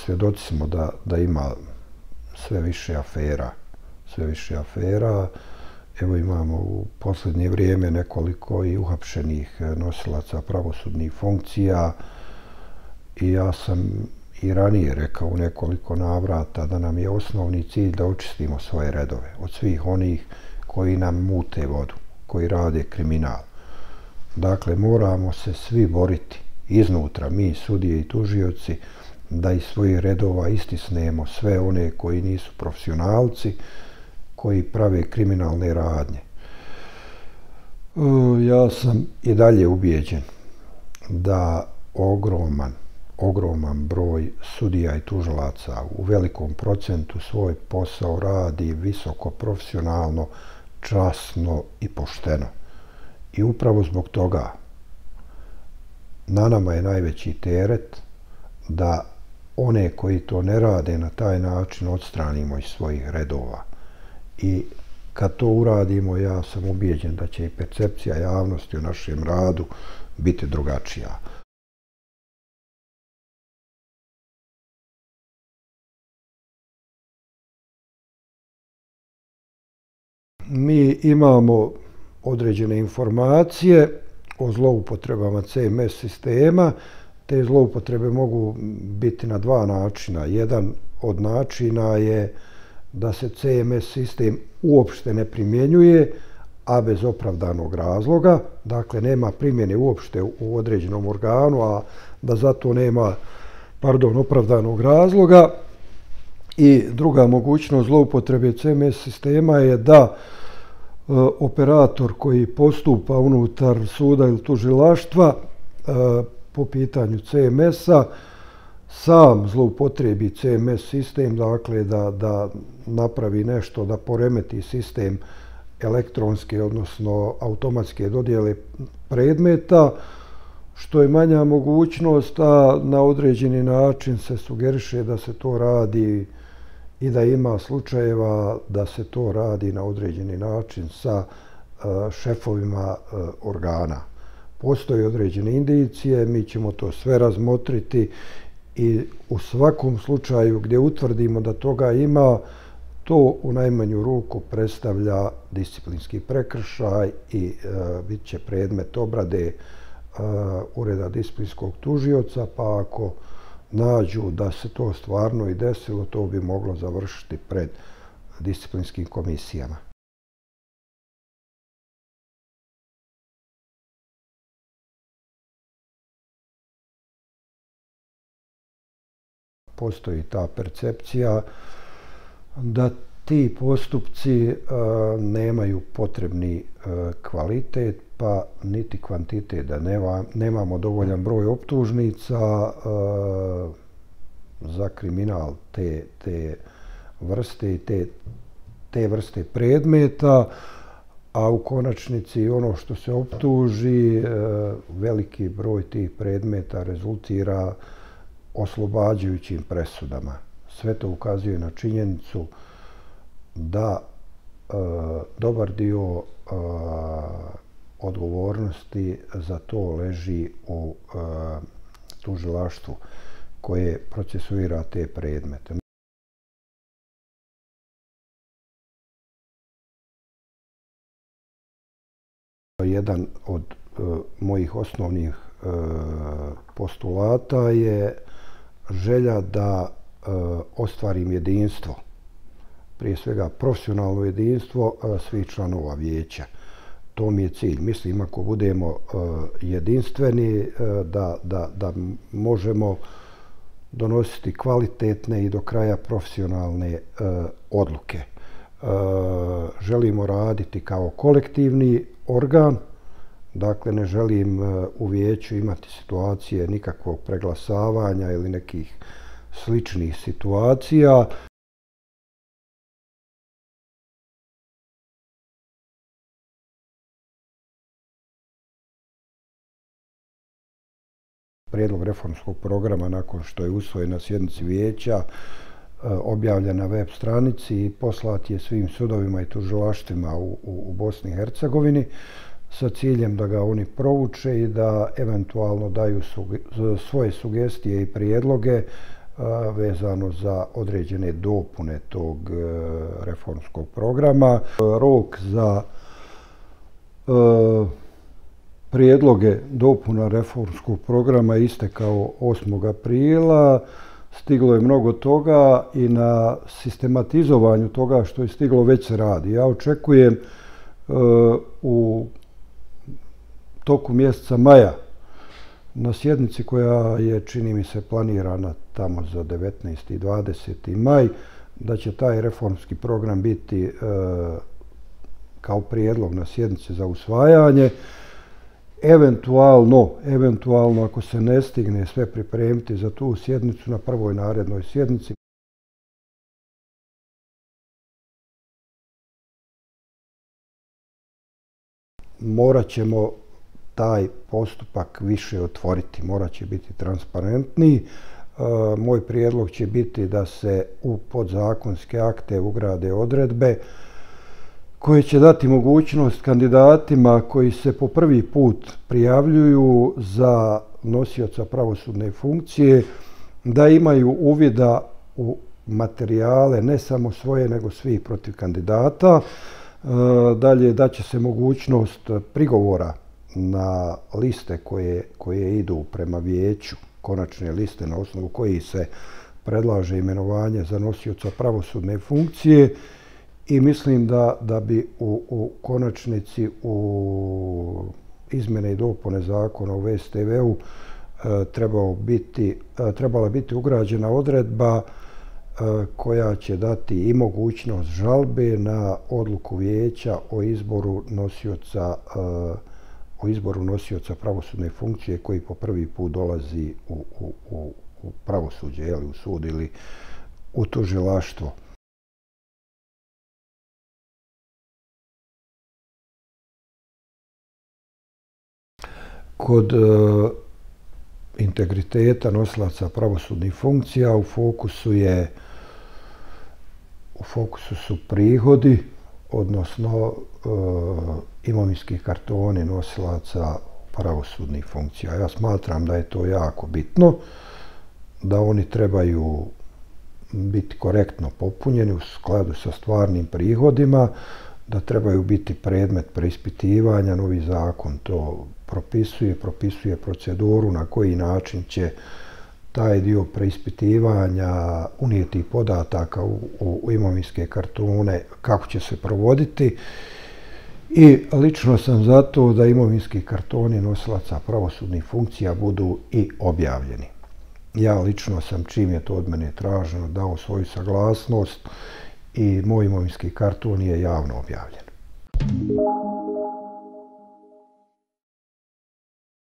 svjedoci smo da ima sve više afera. Evo imamo u posljednje vrijeme nekoliko i uhapšenih nosilaca pravosudnih funkcija i ja sam i ranije rekao u nekoliko navrata da nam je osnovni cilj da očistimo svoje redove od svih onih koji nam mute vodu, koji rade kriminal. Dakle, moramo se svi boriti iznutra, mi, sudije i tužioci, da iz svojih redova istisnemo sve one koji nisu profesionalci, koji prave kriminalne radnje. Ja sam i dalje ubijeđen da ogroman broj sudija i tužilaca u velikom procentu svoj posao radi visoko profesionalno, časno i pošteno. I upravo zbog toga na nama je najveći teret da one koji to ne rade na taj način odstranimo iz svojih redova. I kad to uradimo, ja sam ubijeđen da će i percepcija javnosti o našem radu biti drugačija. Mi imamo određene informacije o zloupotrebama CMS sistema. Te zloupotrebe mogu biti na dva načina. Jedan od načina je da se CMS sistem uopšte ne primjenjuje, a bez opravdanog razloga. Dakle, nema primjene uopšte u određenom organu, a da za to nema opravdanog razloga. I druga mogućnost zloupotrebe CMS sistema je da operator koji postupa unutar suda ili tužilaštva po pitanju CMS-a sam zloupotrebi CMS sistem, dakle da napravi nešto, da poremeti sistem elektronske, odnosno automatske dodjele predmeta, što je manja mogućnost, a na određeni način se sugeriše da se to radi i da ima slučajeva da se to radi na određeni način sa šefovima organa. Postoje određene indicije, mi ćemo to sve razmotriti i u svakom slučaju gdje utvrdimo da toga ima, to u najmanju ruku predstavlja disciplinski prekršaj i bit će predmet obrade Ureda disciplinskog tužioca, pa ako nađu da se to stvarno i desilo, to bi moglo završiti pred disciplinskim komisijama. Postoji ta percepcija da ti postupci nemaju potrebni kvalitet, pa niti kvantitet, da nemamo dovoljan broj optužnica za kriminal te vrste i te vrste predmeta, a u konačnici ono što se optuži, veliki broj tih predmeta rezultira oslobađajućim presudama. Sve to ukazuje na činjenicu da dobar dio odgovornosti za to leži u tužilaštvu koje procesuira te predmete. Jedan od mojih osnovnih postulata je želja da ostvarim jedinstvo, prije svega profesionalno jedinstvo svih članova vijeća. To mi je cilj. Mislim, ako budemo jedinstveni, da možemo donositi kvalitetne i do kraja profesionalne odluke. Želimo raditi kao kolektivni organ, dakle ne želim u vijeću imati situacije nikakvog preglasavanja ili nekih sličnih situacija. Prijedlog reformskog programa, nakon što je usvojen na sjednici vijeća, objavljen na web stranici i poslat je svim sudovima i tužilaštvima u Bosni i Hercegovini sa ciljem da ga oni prouče i da eventualno daju svoje sugestije i prijedloge vezano za određene dopune tog reformskog programa. Rok za prijedloge dopuna reformskog programa istekao 8. aprila. Stiglo je mnogo toga i na sistematizovanju toga što je stiglo već se radi. Ja očekujem u toku mjeseca maja na sjednici koja je, čini mi se, planirana tamo za 19. i 20. maj, da će taj reformski program biti kao prijedlog na sjednici za usvajanje. Eventualno, ako se ne stigne sve pripremiti za tu sjednicu, na prvoj narednoj sjednici morat ćemo taj postupak više otvoriti, morat će biti transparentniji. Moj prijedlog će biti da se u podzakonske akte ugrade odredbe koje će dati mogućnost kandidatima koji se po prvi put prijavljuju za nosioca pravosudne funkcije da imaju uvida u materijale, ne samo svoje, nego svih protiv kandidata. Dalje, da će se mogućnost prigovora na liste koje idu prema vijeću, konačne liste na osnovu kojih se predlaže imenovanje za nosioca pravosudne funkcije. I mislim da bi u konačnici u izmjene i dopune zakona o VSTV-u trebala biti ugrađena odredba koja će dati i mogućnost žalbe na odluku vijeća o izboru nosioca pravosudne funkcije koji po prvi put dolazi u pravosuđe, u sud ili u tužilaštvo. Kod integriteta nosilaca pravosudnih funkcija u fokusu su prihodi, odnosno imovinski kartoni nosilaca pravosudnih funkcija. Ja smatram da je to jako bitno, da oni trebaju biti korektno popunjeni u skladu sa stvarnim prihodima, da trebaju biti predmet preispitivanja. Novi zakon to propisuje proceduru na koji način će taj dio preispitivanja unijetih podataka u imovinske kartone, kako će se provoditi. I lično sam za to da imovinski kartoni nosilaca pravosudnih funkcija budu i objavljeni. Ja lično sam, čim je to od mene traženo, dao svoju saglasnost i moj imovinski karton je javno objavljen.